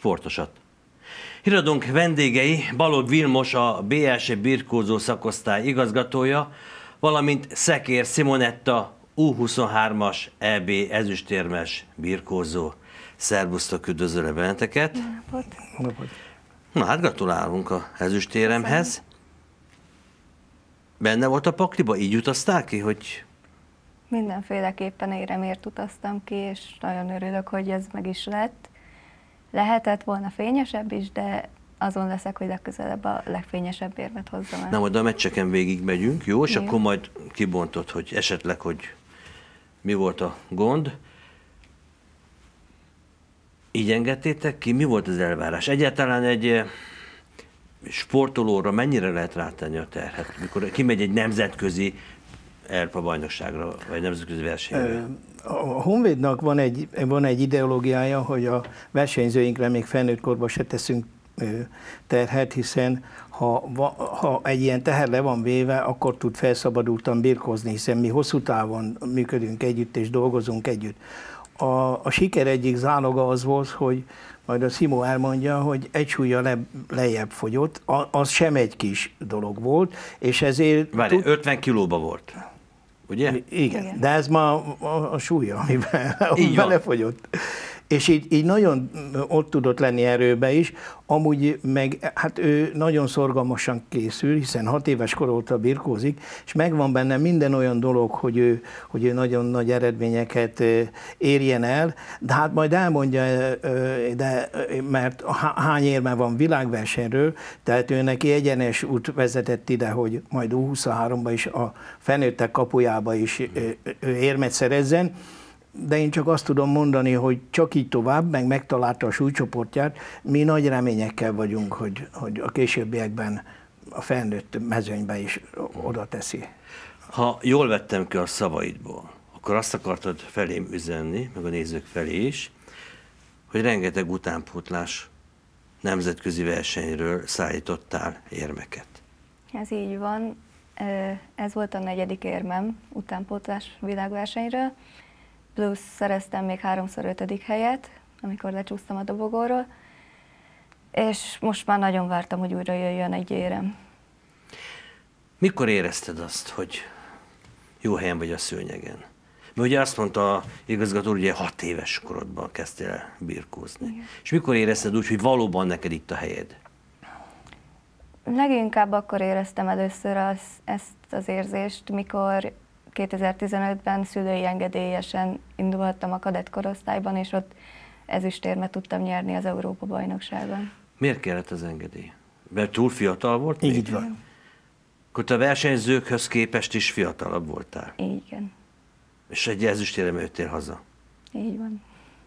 sportosat. Híradónk vendégei Balogh Vilmos, a BLS birkózó szakosztály igazgatója, valamint Szekér Simonetta, U23-as EB ezüstérmes birkózó. Szervusztok, üdvözöllek benneteket! Na hát gratulálunk a ezüstéremhez. Benne volt a pakliba? Így utaztál ki, hogy... Mindenféleképpen éremért utaztam ki, és nagyon örülök, hogy ez meg is lett. Lehetett volna fényesebb is, de azon leszek, hogy legközelebb a legfényesebb érmet hozzam el. Na, majd a meccseken végig megyünk, jó? És akkor majd kibontod, hogy esetleg, hogy mi volt a gond. Így engedtétek ki? Mi volt az elvárás? Egyáltalán egy sportolóra mennyire lehet rátenni a terhet, mikor kimegy egy nemzetközi Európa bajnokságra, vagy nemzetközi versenyre? A Honvédnak van egy ideológiája, hogy a versenyzőinkre még felnőtt korban se teszünk terhet, hiszen ha egy ilyen teher le van véve, akkor tud felszabadultan birkózni, hiszen mi hosszú távon működünk együtt és dolgozunk együtt. A siker egyik záloga az volt, hogy majd a Simó elmondja, hogy egy súlya lejjebb fogyott, az sem egy kis dolog volt, és ezért... Várj, 50 kilóba volt, ugye? Igen, de ez ma a súlya, amiben belefogyott. És így nagyon ott tudott lenni erőbe is, amúgy meg hát ő nagyon szorgalmasan készül, hiszen 6 éves kor óta birkózik, és megvan benne minden olyan dolog, hogy ő nagyon nagy eredményeket érjen el, de hát majd elmondja, mert hány érme van világversenyről, tehát ő neki egyenes út vezetett ide, hogy majd U23-ba is, a felnőttek kapujába is érmet szerezzen. De én csak azt tudom mondani, hogy csak így tovább, meg megtalálta a súlycsoportját, mi nagy reményekkel vagyunk, hogy a későbbiekben a felnőtt mezőnybe is oda teszi. Ha jól vettem ki a szavaidból, akkor azt akartad felém üzenni, meg a nézők felé is, hogy rengeteg utánpótlás nemzetközi versenyről szállítottál érmeket. Ez így van. Ez volt a 4. érmem utánpótlás világversenyről. Plusz szereztem még 3-szor 5. helyet, amikor lecsúsztam a dobogóról, és most már nagyon vártam, hogy újra jöjjön egy érem. Mikor érezted azt, hogy jó helyen vagy a szőnyegen? Mert ugye azt mondta a igazgató, hogy 6 éves korodban kezdtél el birkózni. Igen. És mikor érezted úgy, hogy valóban neked itt a helyed? Leginkább akkor éreztem először ezt az érzést, mikor 2015-ben szülői engedélyesen indulhattam a kadett korosztályban, és ott ezüstérmet tudtam nyerni az Európa-bajnokságon. Miért kellett az engedély? Mert túl fiatal volt? Így van. Akkor te a versenyzőkhöz képest is fiatalabb voltál? Igen. És egy ezüstérem jöttél haza? Így van.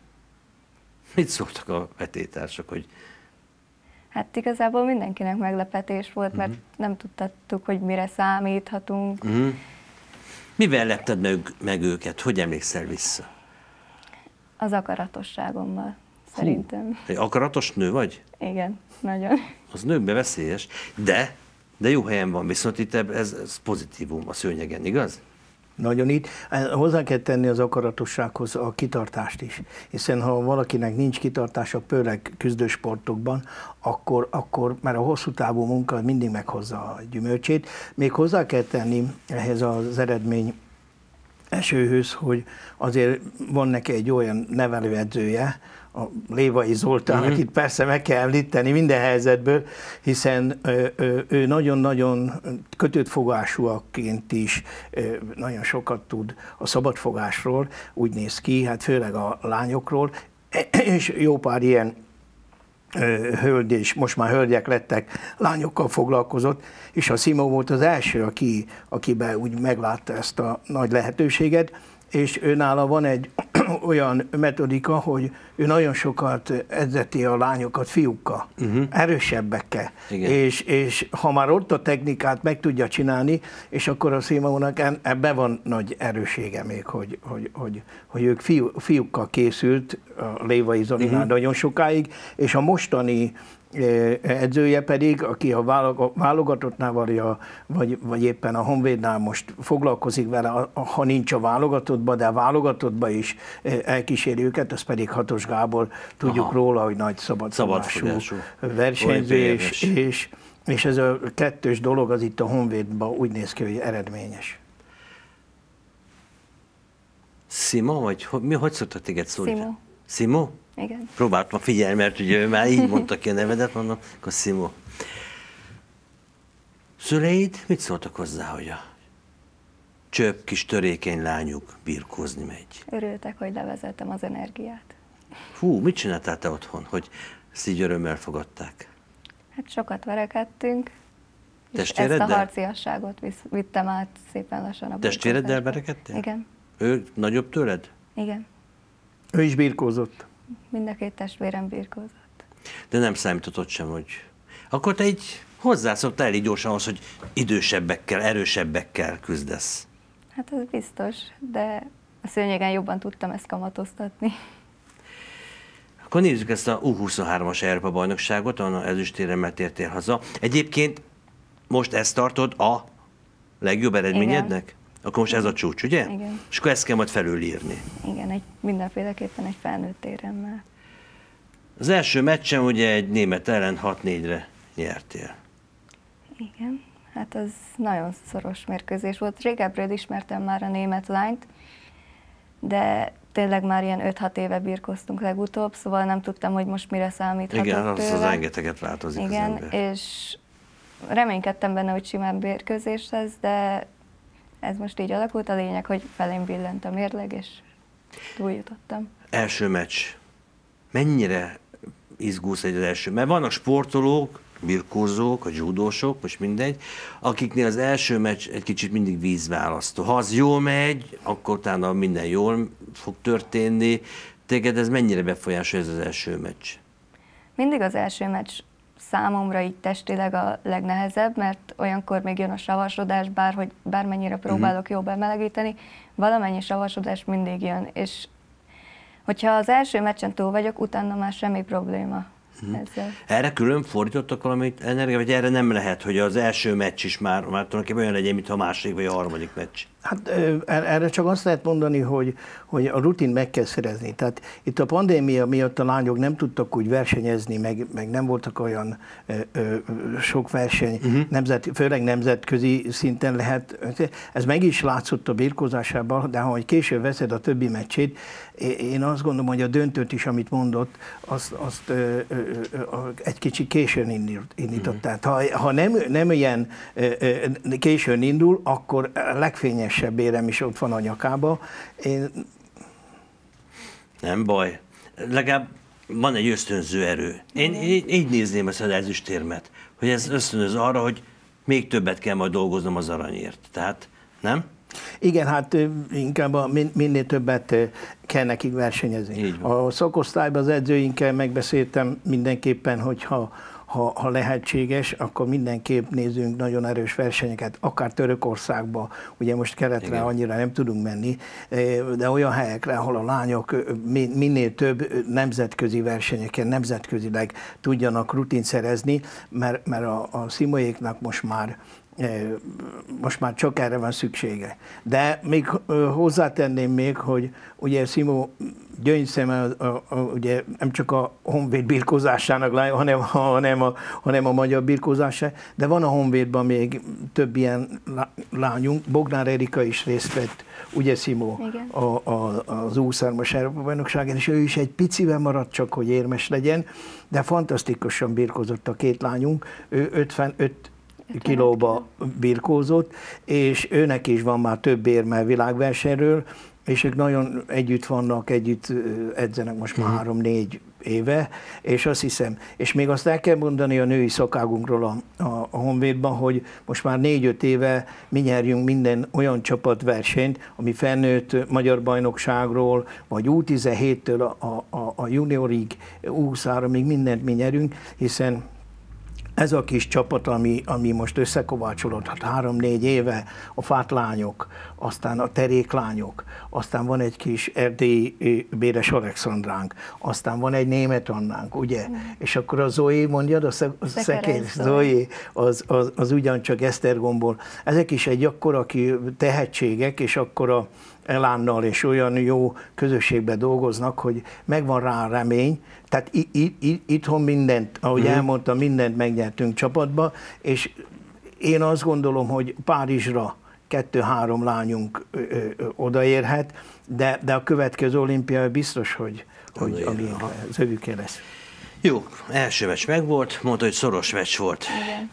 Mit szóltak a vetétársak, hogy... Hát igazából mindenkinek meglepetés volt, mert nem tudtuk, hogy mire számíthatunk. Mivel lepted meg őket? Hogy emlékszel vissza? Az akaratosságommal, szerintem. Egy akaratos nő vagy? Igen, nagyon. Az nőkbe veszélyes, de jó helyen van, viszont itt ez pozitívum a szőnyegen, igaz? Nagyon így. Hozzá kell tenni az akaratossághoz a kitartást is, hiszen ha valakinek nincs kitartása, főleg küzdősportokban, akkor már a hosszú távú munka mindig meghozza a gyümölcsét. Még hozzá kell tenni ehhez az eredmény esőhöz, hogy azért van neki egy olyan nevelőedzője, a Lévai Zoltán, akit persze meg kell említeni minden helyzetből, hiszen ő nagyon-nagyon kötött fogásúaként is nagyon sokat tud a szabadfogásról, úgy néz ki, hát főleg a lányokról, és jó pár ilyen hölgy, és most már hölgyek lettek, lányokkal foglalkozott, és a Simó volt az első, akiben úgy meglátta ezt a nagy lehetőséget, és őnála van egy olyan metodika, hogy ő nagyon sokat edzeti a lányokat fiúkkal, erősebbekkel, és ha már ott a technikát meg tudja csinálni, és akkor a Simónak ebben van nagy erősége még, hogy ők fiúkkal készült a Lévai Zolinál nagyon sokáig, és a mostani edzője pedig, aki a válogatottnál vagy éppen a Honvédnál most foglalkozik vele, ha nincs a válogatottban, de a válogatottban is elkíséri őket, az pedig Hatos Gábor, tudjuk róla, hogy nagy szabadfogású versenyző, és ez a kettős dolog az itt a Honvédban úgy néz ki, hogy eredményes. Szima, vagy hogy szoktak téged szólni? Szimo. Szimo? Igen. Próbáltam figyelni, mert ugye ő már így mondta ki a nevedet, mondom, akkor Szimo. Szüleid mit szóltak hozzá, hogy a csöpp kis törékeny lányuk birkózni megy? Örültek, hogy levezettem az energiát. Hú, mit csináltál te otthon, hogy ezt így örömmel fogadták? Hát sokat verekedtünk, és ezt Testvéreddel? a harciasságot vittem át szépen lassan a Testvéreddel birkózásba. verekedtél? Igen. Ő nagyobb tőled? Igen. Ő is birkózott. Mind a két testvérem birkózott. De nem számított sem, hogy... Akkor te így hozzászoktál elég gyorsan ahhoz, hogy idősebbekkel, erősebbekkel küzdesz. Hát ez biztos, de a szőnyegen jobban tudtam ezt kamatoztatni. Akkor nézzük ezt a U23-as Európa bajnokságot, ahol ezüstéremmel tértél haza. Egyébként most ezt tartod a legjobb eredményednek? Igen. Akkor most ez a csúcs, ugye? Igen. És akkor ezt kell majd felülírni. Igen, mindenféleképpen egy felnőtt éremmel. Az első meccsen ugye egy német ellen 6-4-re nyertél. Igen, hát az nagyon szoros mérkőzés volt. Régebbről ismertem már a német lányt, de tényleg már ilyen 5-6 éve birkoztunk legutóbb, szóval nem tudtam, hogy most mire számíthatok Igen, tőle. az rengeteget változik az Igen, ember. és reménykedtem benne, hogy simán mérkőzés lesz, de ez most így alakult. A lényeg, hogy felém billent a mérleg, és túljutottam. Első meccs. Mennyire izgulsz egy az első? Mert vannak sportolók, birkózók, vagy zsudósok, most mindegy, akiknél az első meccs egy kicsit mindig vízválasztó. Ha az jól megy, akkor utána minden jól fog történni. Téged ez mennyire befolyásolja ez az első meccs? Mindig az első meccs számomra így testileg a legnehezebb, mert olyankor még jön a savasodás, bármennyire próbálok jól bemelegíteni, valamennyi savasodás mindig jön, és hogyha az első meccsen túl vagyok, utána már semmi probléma ezzel. Erre külön fordítottak valamit energia, vagy erre nem lehet, hogy az első meccs is már tulajdonképpen olyan legyen, mint a második vagy a harmadik meccs? Hát erre csak azt lehet mondani, hogy a rutin meg kell szerezni. Tehát itt a pandémia miatt a lányok nem tudtak úgy versenyezni, meg nem voltak olyan sok verseny, főleg nemzetközi szinten lehet. Ez meg is látszott a birkózásában, de ha később veszed a többi meccsét, én azt gondolom, hogy a döntőt is, amit mondott, azt egy kicsit későn indított. Tehát ha nem ilyen későn indul, akkor legfényesebb érem is ott van a nyakába. Nem baj. Legalább van egy ösztönző erő. Én így nézném ezt az ezüstérmet, hogy ez ösztönöz arra, hogy még többet kell majd dolgoznom az aranyért. Tehát, nem? Igen, hát inkább minél többet kell nekik versenyezni. A szakosztályban az edzőinkkel megbeszéltem mindenképpen, hogy ha lehetséges, akkor mindenképp nézzünk nagyon erős versenyeket, akár Törökországba, ugye most keletre annyira nem tudunk menni, de olyan helyekre, ahol a lányok minél több nemzetközi versenyeken, nemzetközileg tudjanak rutint szerezni, mert a szimolyéknak most már csak erre van szüksége. De még hozzátenném még, hogy ugye Szimo gyöngyszeme ugye nem csak a Honvéd birkózásának, hanem a magyar birkózása, de van a Honvédban még több ilyen lányunk. Bognár Erika is részt vett, ugye Szimo, az U23-as Európa-bajnokságon, és ő is egy picivel maradt csak, hogy érmes legyen, de fantasztikusan birkózott a két lányunk. Ő 55 kilóba birkózott, és őnek is van már több érme világversenyről, és ők nagyon együtt vannak, együtt edzenek most már 3-4 éve, és azt hiszem, és még azt el kell mondani a női szakágunkról a Honvédban, hogy most már 4-5 éve mi nyerjünk minden olyan csapatversenyt, ami felnőtt magyar bajnokságról, vagy U17-től a juniorig, U20-ra még mindent mi nyerünk, hiszen ez a kis csapat, ami most összekovácsolódhat 3-4 éve, a fátlányok, aztán a teréklányok, aztán van egy kis erdélyi Béres Alexandránk, aztán van egy német Annánk, ugye? És akkor a Zoé, mondjad, a Szekér Zoé, az ugyancsak Esztergomból. Ezek is egy akkora tehetségek, és akkora elánnal és olyan jó közösségben dolgoznak, hogy megvan rá remény. Tehát itthon mindent, ahogy elmondtam, mindent megnyertünk csapatba, és én azt gondolom, hogy Párizsra 2-3 lányunk odaérhet, de a következő olimpia biztos, hogy az övüké lesz. Jó, első meccs megvolt, mondta, hogy szoros meccs volt. Igen.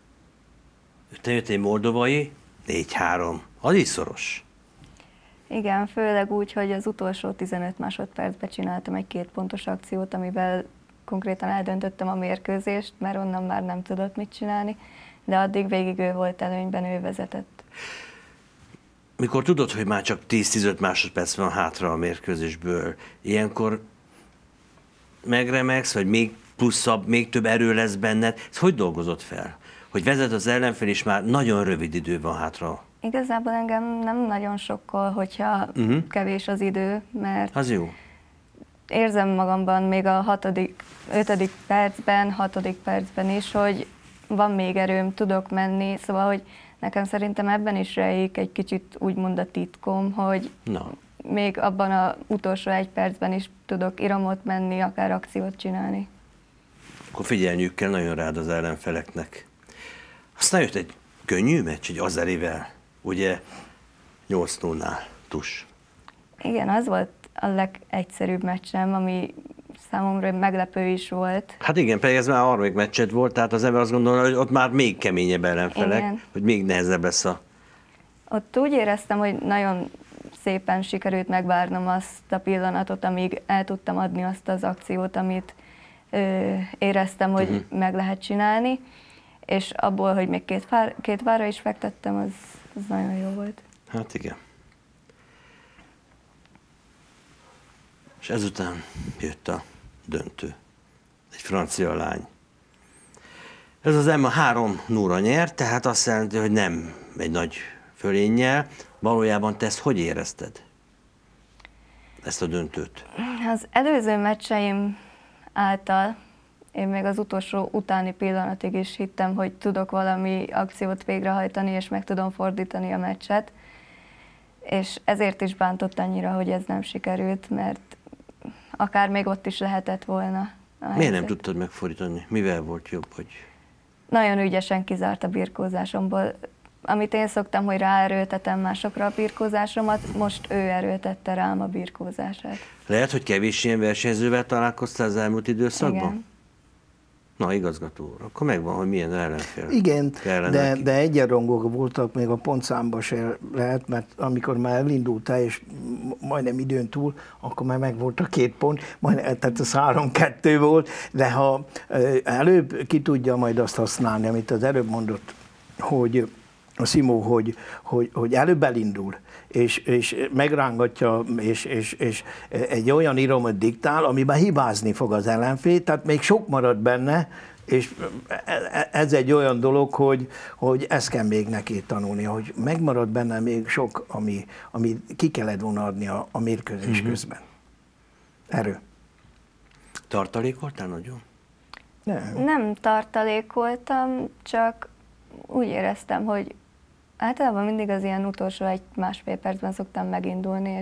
Te jöttél moldovai, 4-3. Az is szoros. Igen, főleg úgy, hogy az utolsó 15 másodpercben csináltam egy 2 pontos akciót, amivel konkrétan eldöntöttem a mérkőzést, mert onnan már nem tudott mit csinálni, de addig végig ő volt előnyben, ő vezetett. Mikor tudod, hogy már csak 10-15 másodperc van hátra a mérkőzésből, ilyenkor megremegsz, vagy még pluszabb, még több erő lesz benned, ezt hogy dolgozott fel? Hogy vezet az ellenfél, és már nagyon rövid idő van hátra. Igazából engem nem nagyon sokkol, hogyha kevés az idő, mert az jó. Érzem magamban még a 5. percben, 6. percben is, hogy van még erőm, tudok menni, szóval, hogy nekem szerintem ebben is rejlik egy kicsit úgymond a titkom, hogy még abban az utolsó 1 percben is tudok iramot menni, akár akciót csinálni. Akkor figyelniük kell nagyon rád az ellenfeleknek. Aztán jött egy könnyű meccs, egy Azerivel, ugye 8-0-nál, tus. Igen, az volt a legegyszerűbb meccsem, ami számomra meglepő is volt. Hát igen, pedig ez már a harmadik meccsed volt, tehát az ember azt gondolja, hogy ott már még keményebb ellenfelek, igen. Hogy még nehezebb lesz a... Ott úgy éreztem, hogy nagyon szépen sikerült megvárnom azt a pillanatot, amíg el tudtam adni azt az akciót, amit éreztem, hogy meg lehet csinálni, és abból, hogy még két várra is fektettem, az nagyon jó volt. Hát igen. És ezután jött a döntő. Egy francia lány. Ez az Emma 3-0-ra nyert, tehát azt jelenti, hogy nem egy nagy fölénnyel. Valójában te ezt hogy érezted? Ezt a döntőt? Az előző meccseim által én még az utolsó utáni pillanatig is hittem, hogy tudok valami akciót végrehajtani, és meg tudom fordítani a meccset. És ezért is bántott annyira, hogy ez nem sikerült, mert akár még ott is lehetett volna. Miért nem tudtad megfordítani? Mivel volt jobb? Hogy... Nagyon ügyesen kizárt a birkózásomból. Amit én szoktam, hogy ráerőltetem másokra a birkózásomat, most ő erőltette rám a birkózását. Lehet, hogy kevés ilyen versenyzővel találkoztál az elmúlt időszakban? Igen. Na, igazgató úr, akkor megvan, hogy milyen ellenfél. Igen, de egyenrangúak voltak, még a pontszámba se lehet, mert amikor már elindultál, és majdnem időn túl, akkor már megvolt a 2 pont, tehát az 3-2 volt, de ha előbb ki tudja majd azt használni, amit az előbb mondott, hogy a Simó, hogy előbb elindul, és megrángatja, és egy olyan iramot diktál, amiben hibázni fog az ellenfél, tehát még sok marad benne, és ez egy olyan dolog, hogy ezt kell még neki tanulni, hogy megmarad benne még sok, ami ki kellett volna adni a mérkőzés közben. Erő. Tartalékoltál nagyon? Nem tartalékoltam, csak úgy éreztem, hogy általában mindig az ilyen utolsó 1-1,5 percben szoktam megindulni,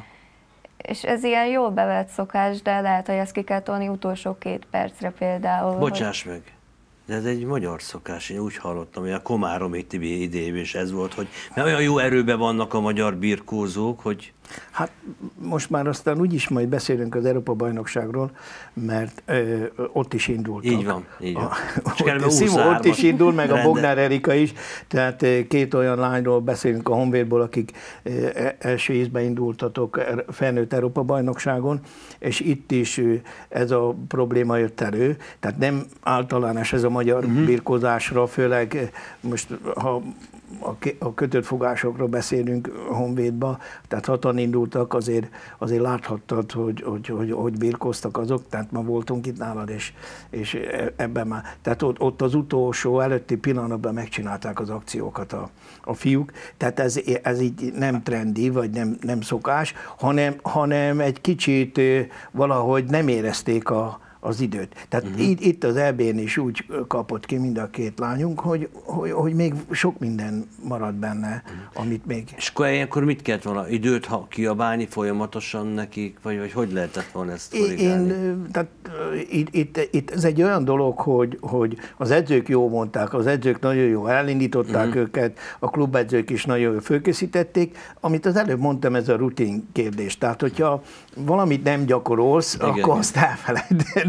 és ez ilyen jól bevett szokás, de lehet, hogy ezt ki kell tolni utolsó 2 percre például. Bocsáss meg, de ez egy magyar szokás, én úgy hallottam, hogy a Komáromi Tibi idejében is ez volt, hogy mert olyan jó erőben vannak a magyar birkózók, hogy... Hát most már aztán úgyis majd beszélünk az Európa-bajnokságról, mert ott is indultak. Így van, így van. Simó ott is indul, meg a Bognár Erika is, tehát 2 olyan lányról beszélünk a Honvédból, akik első ízben indultatok felnőtt Európa-bajnokságon, és itt is ez a probléma jött elő, tehát nem általános ez a magyar birkózásra, főleg most, ha a kötött fogásokról beszélünk Honvédba, tehát hatan indultak, azért láthattad, hogy birkóztak azok, tehát ma voltunk itt nálad, és ebben már, tehát ott az utolsó előtti pillanatban megcsinálták az akciókat a fiúk, tehát ez így nem trendi, vagy nem szokás, hanem egy kicsit valahogy nem érezték az időt. Tehát itt az EB-n is úgy kapott ki mind a két lányunk, hogy még sok minden marad benne, amit még... És akkor ilyenkor mit kellett volna? Időt kiabálni folyamatosan nekik, vagy hogy lehetett volna ezt korrigálni? Tehát itt ez egy olyan dolog, hogy az edzők jól mondták, az edzők nagyon jól elindították őket, a klubedzők is nagyon jól fölkészítették, amit az előbb mondtam, ez a rutin kérdés. Tehát, hogyha valamit nem gyakorolsz, akkor azt elfelejted,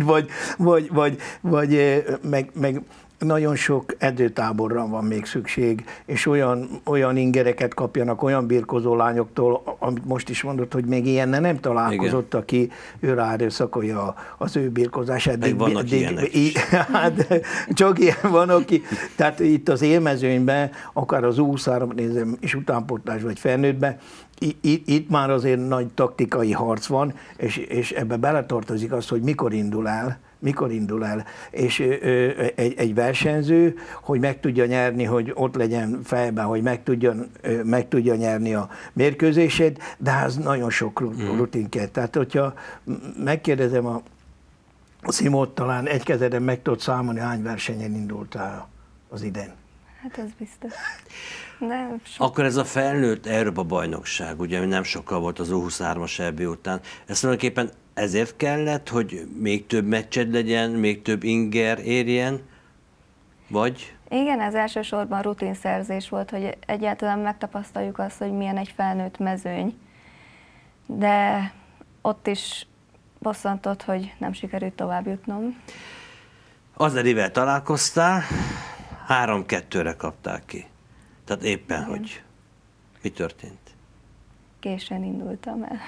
vagy meg nagyon sok edzőtáborra van még szükség, és olyan ingereket kapjanak olyan birkozó lányoktól, amit most is mondott, hogy még ilyennel nem találkozott, aki ő ráerőszakolja az ő birkozását. Vannak ilyenek is. Hát, csak ilyen van, aki, tehát itt az élmezőnyben, akár az U23 nézem, és utánpótlás vagy felnőttben, itt már azért nagy taktikai harc van, és ebbe beletartozik az, hogy mikor indul el, és egy versenyző, hogy meg tudja nyerni, hogy ott legyen fejben, hogy meg tudja nyerni a mérkőzését, de ez nagyon sok rutin kell. Tehát, hogyha megkérdezem a Simót, talán egy kezeden meg tudod számolni, hány versenyen indultál az idén. Hát ez biztos. Nem, akkor ez a felnőtt Európa-bajnokság, ugye nem sokkal volt az U23-as EB után, ez tulajdonképpen ezért kellett, hogy még több meccsed legyen, még több inger érjen, vagy? Igen, ez elsősorban rutinszerzés volt, hogy egyáltalán megtapasztaljuk azt, hogy milyen egy felnőtt mezőny. De ott is bosszantott, hogy nem sikerült tovább jutnom. Azerivel találkoztál, 3-2-re kapták ki. Tehát éppen, igen. Hogy mi történt? Későn indultam el.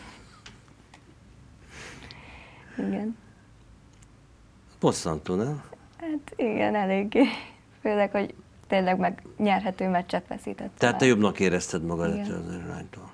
Igen. Bosszantó, nem? Hát igen, eléggé. Főleg, hogy tényleg meg nyerhető meccset veszítettem. Tehát te jobbnak érezted magad igen. ettől az iránytól.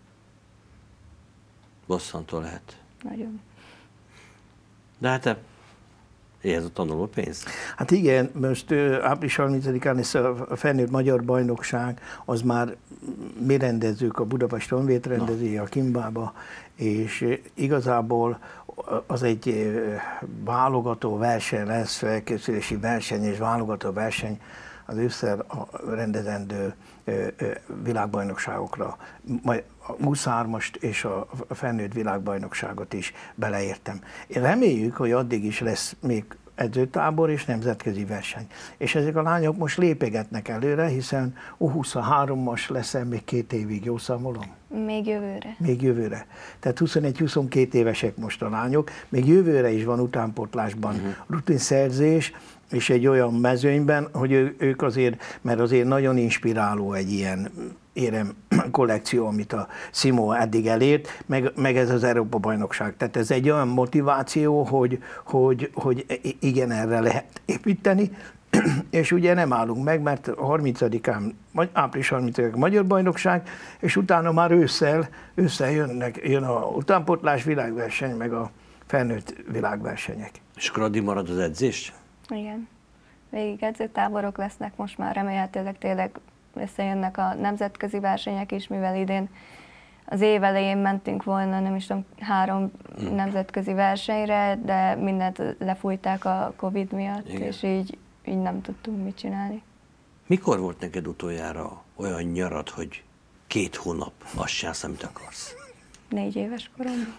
Bosszantó lehet. Nagyon. De hát te éhez a tanuló pénz. Hát igen, most április 30-án lesz a felnőtt magyar bajnokság, az már mi rendezzük, a Budapest Honvéd rendezi, a Kimbába, és igazából az egy válogató verseny lesz, felkészülési verseny és válogató verseny az ősszel rendezendő világbajnokságokra. Majd a 23-ast és a felnőtt világbajnokságot is beleértem. Én reméljük, hogy addig is lesz még edzőtábor és nemzetközi verseny. És ezek a lányok most lépegetnek előre, hiszen U23-as lesz még 2 évig, jó számolom? Még jövőre. Még jövőre. Tehát 21-22 évesek most a lányok, még jövőre is van utánpótlásban rutinszerzés, és egy olyan mezőnyben, hogy ők azért, mert azért nagyon inspiráló egy ilyen érem kollekció, amit a Simó eddig elért, meg ez az Európa-bajnokság. Tehát ez egy olyan motiváció, hogy igen, erre lehet építeni, és ugye nem állunk meg, mert 30-án, április 30-án Magyar Bajnokság, és utána már ősszel jön a utánpótlás világverseny, meg a felnőtt világversenyek. És akkor addig marad az edzés? Igen. Végig edzőtáborok lesznek, most már remélhetőleg tényleg összejönnek a nemzetközi versenyek is, mivel idén az év elején mentünk volna, nem is tudom, 3 nemzetközi versenyre, de mindent lefújták a Covid miatt, igen. És így nem tudtunk mit csinálni. Mikor volt neked utoljára olyan nyarad, hogy 2 hónap azt csinálsz, amit akarsz? 4 éves koromban.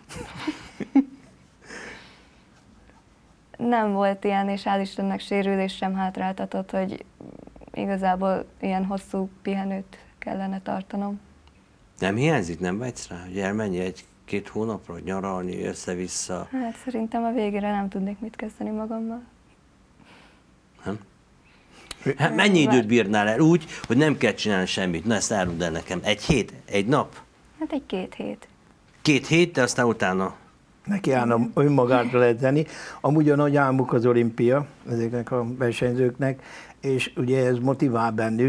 Nem volt ilyen, és hál' Istennek sérülés sem hátráltatott, hogy igazából ilyen hosszú pihenőt kellene tartanom. Nem hiányzik, nem vágysz rá, hogy elmenj 1-2 hónapra, nyaralni, össze-vissza? Hát szerintem a végére nem tudnék mit kezdeni magammal. Nem? Hát mennyi időt bírnál el úgy, hogy nem kell csinálni semmit? Na, ezt áruld el nekem. 1 hét? 1 nap? Hát 2 hét. 2 hét, de aztán utána? Neki állna önmagára edzeni. Amúgy a nagy álmuk az olimpia ezeknek a versenyzőknek, és ugye ez motivál bennük,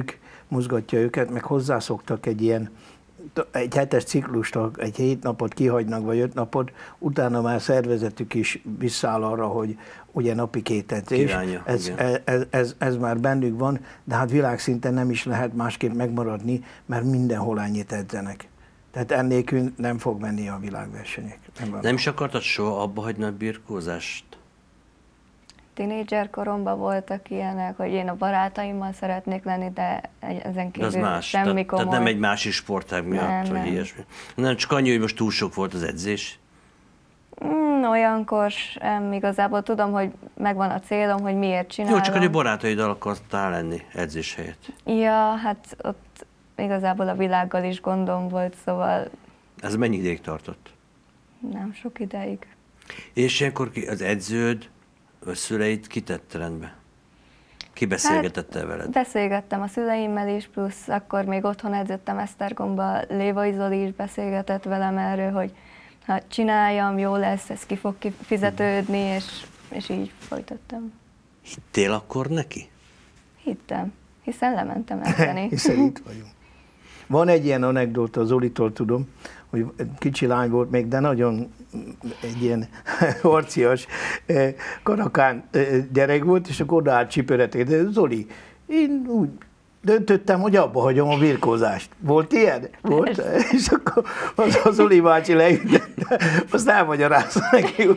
mozgatja őket, meg hozzászoktak egy hetes ciklust, egy 7 napot kihagynak, vagy 5 napot, utána már szervezetük is visszáll arra, hogy ugye napi 2 edzés. Ez már bennük van, de hát világszinten nem is lehet másképp megmaradni, mert mindenhol ennyit edzenek. Tehát ennélkül nem fog menni a világversenyek. Nem is akartad soha abba hagyni a birkózást? Tínédzser koromban voltak ilyenek, hogy én a barátaimmal szeretnék lenni, de ezen kívül de az más. semmi komoly. Tehát nem egy másik sportág miatt, vagy ilyesmi. Nem, csak annyi, hogy most túl sok volt az edzés. Olyankor sem igazából tudom, hogy megvan a célom, hogy miért csinálom. Jó, csak hogy a barátaiddal akartál lenni edzés helyett. Ja, hát ott igazából a világgal is gondom volt, szóval... Ez mennyi ideig tartott? Nem sok ideig. És ilyenkor az edződ, a szüleid kitette rendbe? Ki beszélgetette veled? Beszélgettem a szüleimmel is, plusz akkor még otthon edzettem Esztergomba, Lévai Zoli is beszélgetett velem erről, hogy ha csináljam, jó lesz, ez ki fog fizetődni, és így folytattam. Hittél akkor neki? Hittem, hiszen lementem edzeni. Hiszen itt vagyunk. Van egy ilyen anekdóta, Zolitól tudom, hogy kicsi lány volt még, de nagyon egy ilyen harcias, karakán gyerek volt, és akkor odaállt csipöretét. De Zoli, én úgy döntöttem, hogy abba hagyom a birkózást. Volt ilyen? Volt? És akkor az Zoli bácsi leütette, azt elmagyarázta neki,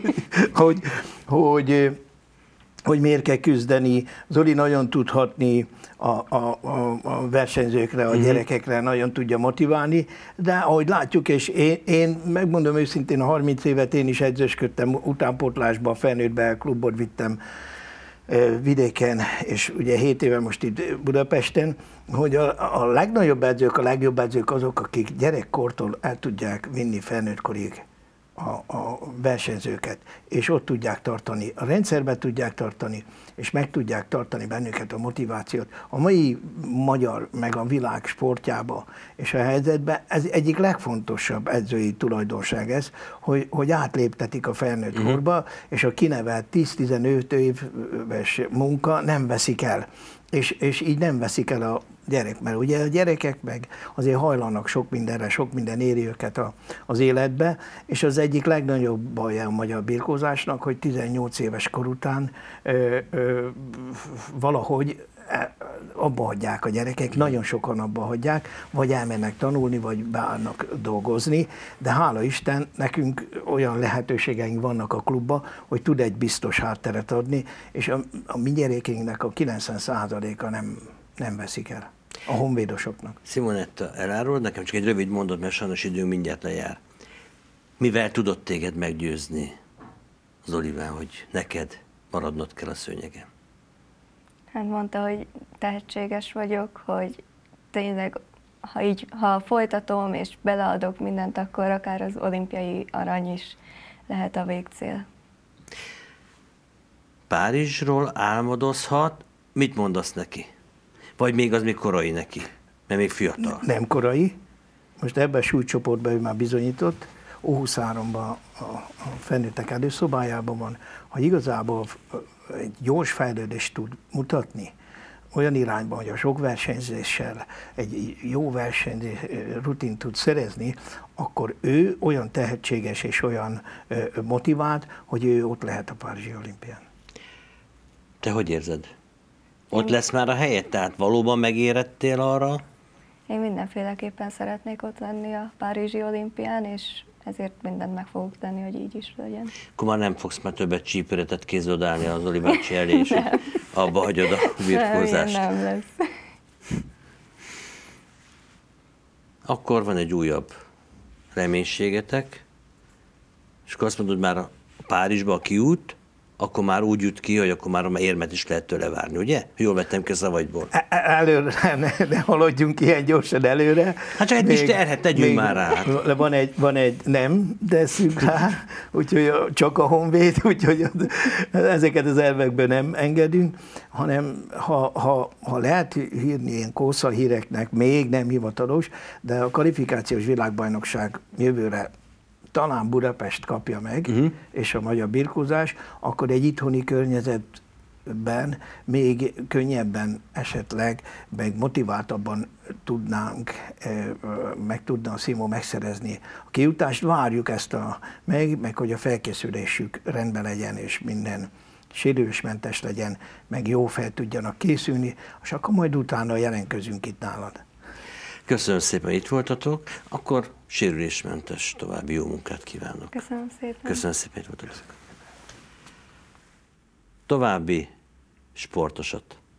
hogy miért kell küzdeni. Zoli nagyon tudhatni a versenyzőkre, a gyerekekre, nagyon tudja motiválni, de ahogy látjuk, és én megmondom őszintén, a 30 évet én is edzősködtem, utánpótlásba, felnőttbe klubot vittem vidéken, és ugye 7 éve most itt Budapesten, hogy a legnagyobb edzők, a legjobb edzők azok, akik gyerekkortól el tudják vinni felnőttkorig a versenyzőket, és ott tudják tartani, a rendszerben tudják tartani, és meg tudják tartani bennünket a motivációt. A mai magyar, meg a világ sportjába és a helyzetben ez egyik legfontosabb edzői tulajdonság ez, hogy átléptetik a felnőtt korba, és a kinevelt 10-15 éves munka nem veszik el. És így nem veszik el a gyerek, mert ugye a gyerekek meg azért hajlanak sok mindenre, sok minden éri őket az életbe, és az egyik legnagyobb baja a magyar birkózásnak, hogy 18 éves kor után valahogy abba hagyják a gyerekek, nagyon sokan abba hagyják, vagy elmennek tanulni, vagy beállnak dolgozni, de hála Isten, nekünk olyan lehetőségeink vannak a klubban, hogy tud egy biztos hátteret adni, és a mi gyerekeinknek a 90%-a nem veszik el. A honvédosoknak. Simonetta, elárulod nekem csak egy rövid mondat, mert sajnos időnk mindjárt lejár. Mivel tudott téged meggyőzni Zoliván, hogy neked maradnod kell a szőnyegen? Hát mondta, hogy tehetséges vagyok, hogy tényleg, ha folytatom és beleadok mindent, akkor akár az olimpiai arany is lehet a végcél. Párizsról álmodozhat, mit mondasz neki? Vagy még az még korai neki, mert még fiatal? Nem korai. Most ebben a súlycsoportban ő már bizonyított. U23-ban a felnőttek előszobájában van. Ha igazából egy gyors fejlődést tud mutatni, olyan irányban, hogy a sok versenyzéssel egy jó verseny rutin tud szerezni, akkor ő olyan tehetséges és olyan motivált, hogy ő ott lehet a Párizsi olimpián. Te hogy érzed? Ott lesz már a helyed? Tehát valóban megérettél arra? Én mindenféleképpen szeretnék ott lenni a Párizsi olimpián, és ezért mindent meg fogok tenni, hogy így is legyen. Akkor már nem fogsz már többet csípőretet kézodálni az Zoli bácsi elé, és abba hagyod a birkózást. Nem lesz. Akkor van egy újabb reménységetek, és akkor azt mondod, már a Párizsba a kiút, akkor már úgy jut ki, hogy akkor már érmet is lehet tőle várni, ugye? Jól vettem ki a szavaidból. Előre, ne haladjunk ilyen gyorsan előre. Hát csak egy kis terhet tegyünk már rá. Van egy nem, de szűk rá, úgyhogy csak a Honvéd, úgyhogy ezeket az elvekben nem engedünk, hanem ha lehet hírni ilyen kósza híreknek, még nem hivatalos, de a kvalifikációs világbajnokság jövőre talán Budapest kapja meg, és a magyar birkózás, akkor egy itthoni környezet ben még könnyebben esetleg, meg motiváltabban meg tudna a Szimo megszerezni a kijutást. Várjuk ezt meg hogy a felkészülésük rendben legyen, és minden sérülésmentes legyen, meg jó fel tudjanak készülni, és akkor majd utána jelentkezünk itt nálad. Köszönöm szépen, itt voltatok, akkor sérülésmentes további jó munkát kívánok. Köszönöm szépen. Köszönöm szépen, itt voltatok. További sportosat